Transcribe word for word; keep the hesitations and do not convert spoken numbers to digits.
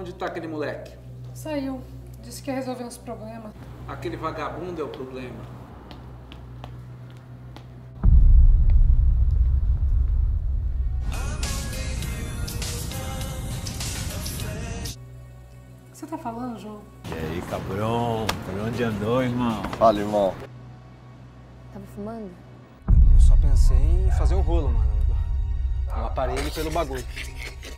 Onde tá aquele moleque? Saiu. Disse que ia resolver uns problemas. Aquele vagabundo é o problema. O que você tá falando, João? E aí, cabrão? Por onde andou, irmão? Fala, irmão. Tava fumando? Eu só pensei em fazer um rolo, mano. No aparelho pelo bagulho.